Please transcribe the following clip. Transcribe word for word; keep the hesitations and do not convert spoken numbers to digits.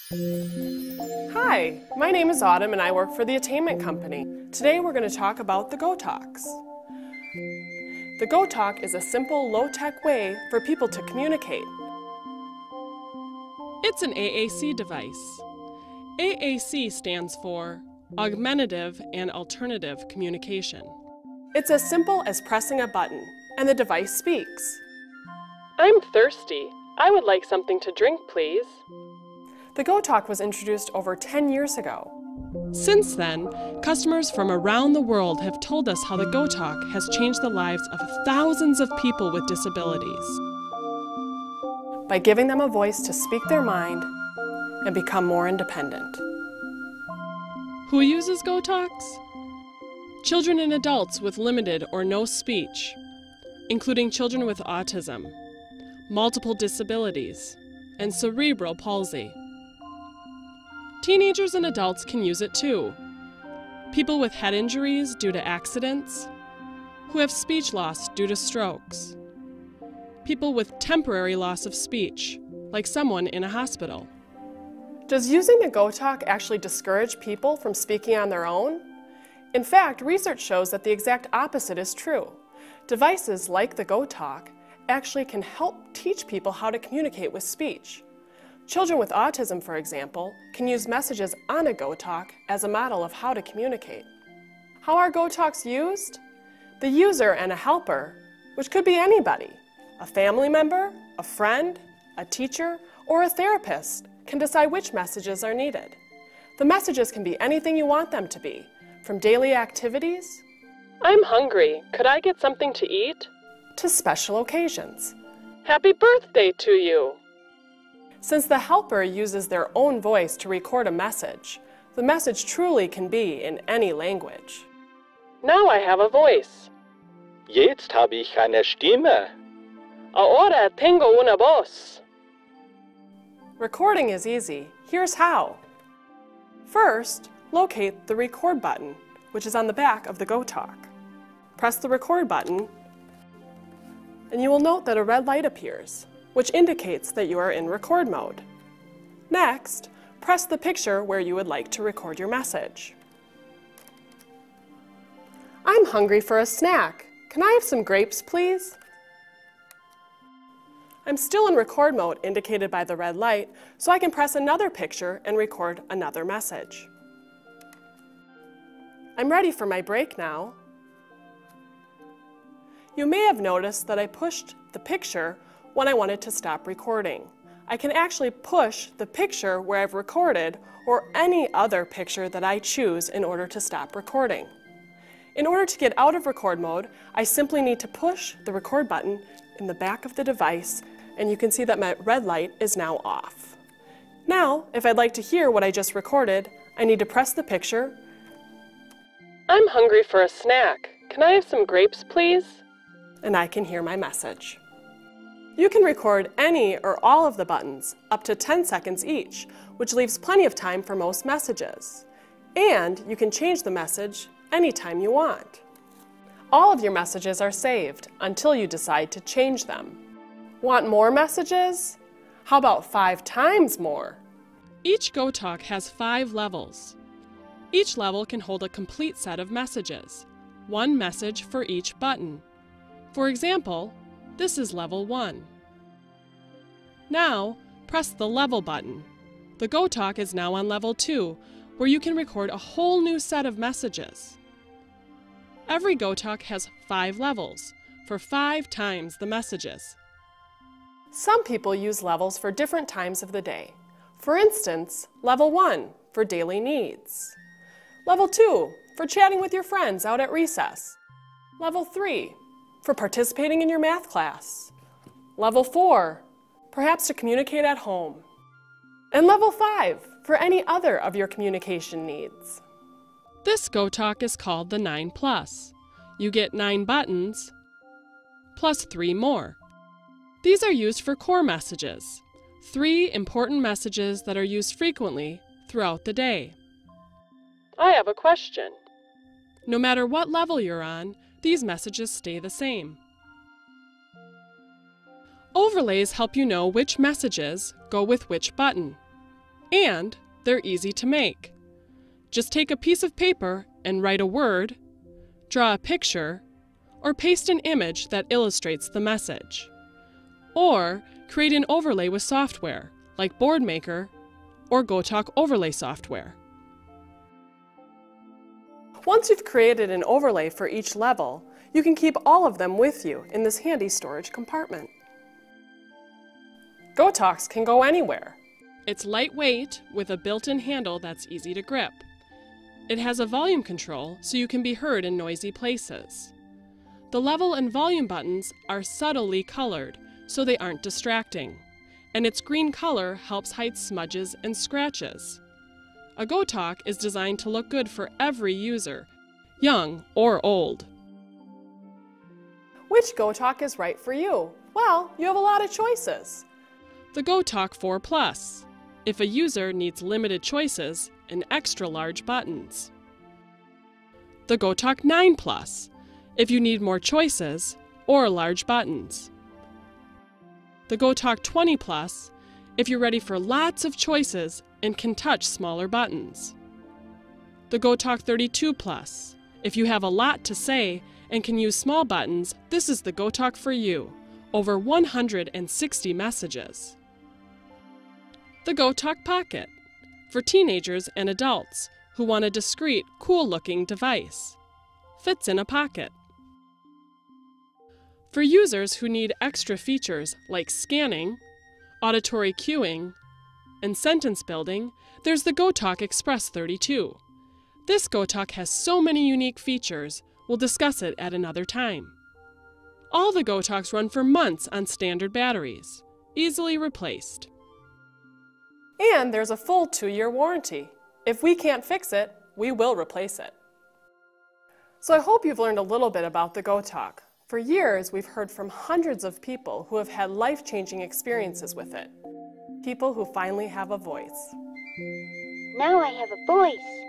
Hi, my name is Autumn and I work for the Attainment Company. Today we're going to talk about the GoTalks. The GoTalk is a simple, low-tech way for people to communicate. It's an A A C device. A A C stands for Augmentative and Alternative Communication. It's as simple as pressing a button, and the device speaks. I'm thirsty. I would like something to drink, please. The GoTalk was introduced over ten years ago. Since then, customers from around the world have told us how the GoTalk has changed the lives of thousands of people with disabilities. By giving them a voice to speak their mind and become more independent. Who uses GoTalks? Children and adults with limited or no speech, including children with autism, multiple disabilities, and cerebral palsy. Teenagers and adults can use it too. People with head injuries due to accidents, who have speech loss due to strokes, people with temporary loss of speech, like someone in a hospital. Does using the GoTalk actually discourage people from speaking on their own? In fact, research shows that the exact opposite is true. Devices like the GoTalk actually can help teach people how to communicate with speech. Children with autism, for example, can use messages on a GoTalk as a model of how to communicate. How are GoTalks used? The user and a helper, which could be anybody, a family member, a friend, a teacher, or a therapist, can decide which messages are needed. The messages can be anything you want them to be, from daily activities, I'm hungry. Could I get something to eat? to special occasions. Happy birthday to you. Since the helper uses their own voice to record a message, the message truly can be in any language. Now I have a voice. Jetzt habe ich eine Stimme. Ahora tengo una voz. Recording is easy. Here's how. First, locate the record button, which is on the back of the GoTalk. Press the record button, and you will note that a red light appears, which indicates that you are in record mode. Next, press the picture where you would like to record your message. I'm hungry for a snack. Can I have some grapes, please? I'm still in record mode, indicated by the red light, so I can press another picture and record another message. I'm ready for my break now. You may have noticed that I pushed the picture when I wanted to stop recording. I can actually push the picture where I've recorded or any other picture that I choose in order to stop recording. In order to get out of record mode, I simply need to push the record button in the back of the device, and you can see that my red light is now off. Now, if I'd like to hear what I just recorded, I need to press the picture. I'm hungry for a snack. Can I have some grapes, please? And I can hear my message. You can record any or all of the buttons, up to ten seconds each, which leaves plenty of time for most messages. And you can change the message anytime you want. All of your messages are saved until you decide to change them. Want more messages? How about five times more? Each GoTalk has five levels. Each level can hold a complete set of messages, one message for each button. For example, this is level one. Now, press the level button. The GoTalk is now on level two, where you can record a whole new set of messages. Every GoTalk has five levels, for five times the messages. Some people use levels for different times of the day. For instance, level one for daily needs. Level two for chatting with your friends out at recess. Level three for participating in your math class. Level four, perhaps to communicate at home. And level five for any other of your communication needs. This GoTalk is called the nine plus. You get nine buttons plus three more. These are used for core messages, three important messages that are used frequently throughout the day. I have a question. No matter what level you're on, these messages stay the same. Overlays help you know which messages go with which button. And they're easy to make. Just take a piece of paper and write a word, draw a picture, or paste an image that illustrates the message. Or create an overlay with software like BoardMaker or GoTalk overlay software. Once you've created an overlay for each level, you can keep all of them with you in this handy storage compartment. GoTalks can go anywhere. It's lightweight with a built-in handle that's easy to grip. It has a volume control so you can be heard in noisy places. The level and volume buttons are subtly colored so they aren't distracting, and its green color helps hide smudges and scratches. A GoTalk is designed to look good for every user, young or old. Which GoTalk is right for you? Well, you have a lot of choices. The GoTalk four Plus, if a user needs limited choices and extra large buttons. The GoTalk nine Plus, if you need more choices or large buttons. The GoTalk twenty Plus, if you're ready for lots of choices and can touch smaller buttons. The GoTalk thirty-two Plus, if you have a lot to say and can use small buttons, this is the GoTalk for you, over one hundred sixty messages. The GoTalk Pocket, for teenagers and adults who want a discreet, cool-looking device. Fits in a pocket. For users who need extra features like scanning, auditory cueing, and sentence building, there's the GoTalk Express thirty-two. This GoTalk has so many unique features, we'll discuss it at another time. All the GoTalks run for months on standard batteries, easily replaced. And there's a full two-year warranty. If we can't fix it, we will replace it. So I hope you've learned a little bit about the GoTalk. For years, we've heard from hundreds of people who have had life-changing experiences with it. People who finally have a voice. Now I have a voice.